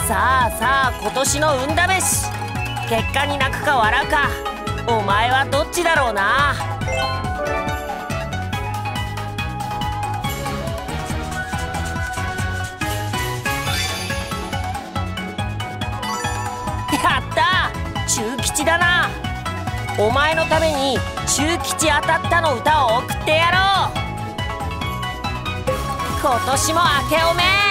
さあさあ、今年の運試し、結果に泣くか笑うか、お前はどっちだろうな。やった、中吉だな。お前のために中吉当たったの歌を送ってやろう。今年も明けおめ。